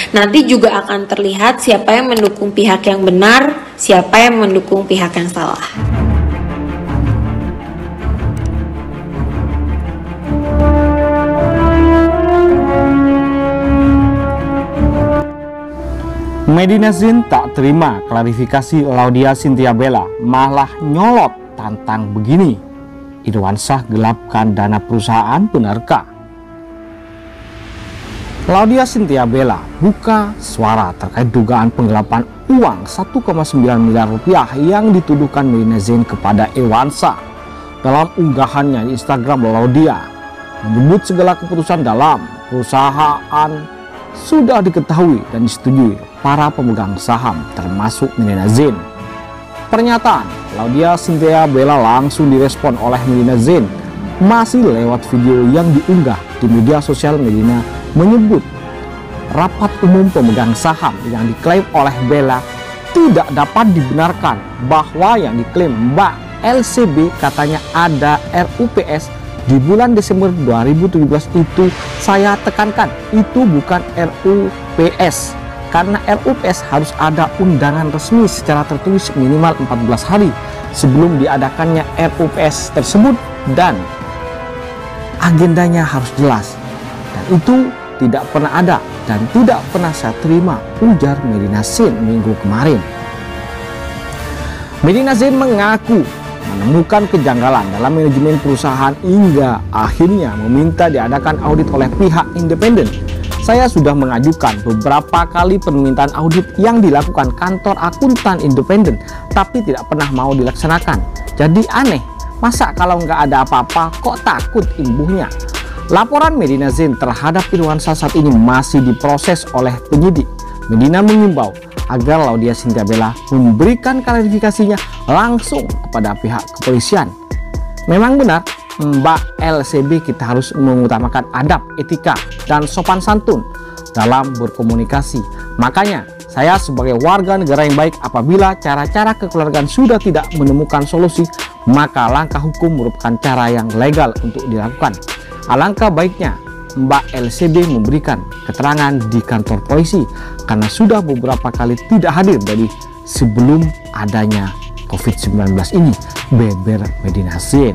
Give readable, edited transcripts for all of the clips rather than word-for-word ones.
Nanti juga akan terlihat siapa yang mendukung pihak yang benar, siapa yang mendukung pihak yang salah. Medina Zain tak terima klarifikasi Laudya Chintya Bella, malah nyolot tantang begini. Irwansyah gelapkan dana perusahaan benarkah? Laudya Chintya Bella buka suara terkait dugaan penggelapan uang 1,9 miliar rupiah yang dituduhkan Medina Zain kepada Irwansyah. Dalam unggahannya di Instagram, Laudya menyebut segala keputusan dalam perusahaan sudah diketahui dan disetujui para pemegang saham termasuk Medina Zain. Pernyataan Laudya Chintya Bella langsung direspon oleh Medina Zain masih lewat video yang diunggah di media sosial. Medina menyebut rapat umum pemegang saham yang diklaim oleh Bella tidak dapat dibenarkan, bahwa yang diklaim Mbak LCB katanya ada RUPS di bulan Desember 2017 itu saya tekankan itu bukan RUPS, karena RUPS harus ada undangan resmi secara tertulis minimal 14 hari sebelum diadakannya RUPS tersebut dan agendanya harus jelas, dan itu tidak pernah ada dan tidak pernah saya terima, ujar Medina Zain minggu kemarin. Medina Zain mengaku menemukan kejanggalan dalam manajemen perusahaan hingga akhirnya meminta diadakan audit oleh pihak independen. Saya sudah mengajukan beberapa kali permintaan audit yang dilakukan kantor akuntan independen, tapi tidak pernah mau dilaksanakan. Jadi aneh, masa kalau nggak ada apa-apa kok takut imbuhnya? Laporan Medina Zain terhadap Irwansyah saat ini masih diproses oleh penyidik. Medina mengimbau agar Laudya Chintya Bella memberikan klarifikasinya langsung kepada pihak kepolisian. Memang benar, Mbak LCB, kita harus mengutamakan adab, etika, dan sopan santun dalam berkomunikasi. Makanya saya sebagai warga negara yang baik, apabila cara-cara kekeluargaan sudah tidak menemukan solusi, maka langkah hukum merupakan cara yang legal untuk dilakukan. Alangkah baiknya Mbak LCB memberikan keterangan di kantor polisi karena sudah beberapa kali tidak hadir dari sebelum adanya COVID-19 ini, beber Medina Zain.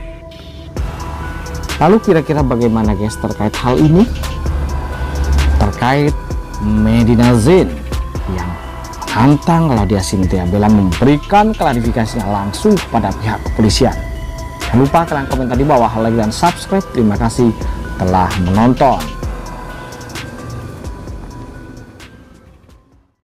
Lalu kira-kira bagaimana guys terkait hal ini? Terkait Medina Zain yang menantang Laudya Chintya Bella memberikan klarifikasinya langsung kepada pihak kepolisian. Jangan lupa kalian komentar di bawah, like dan subscribe. Terima kasih telah menonton.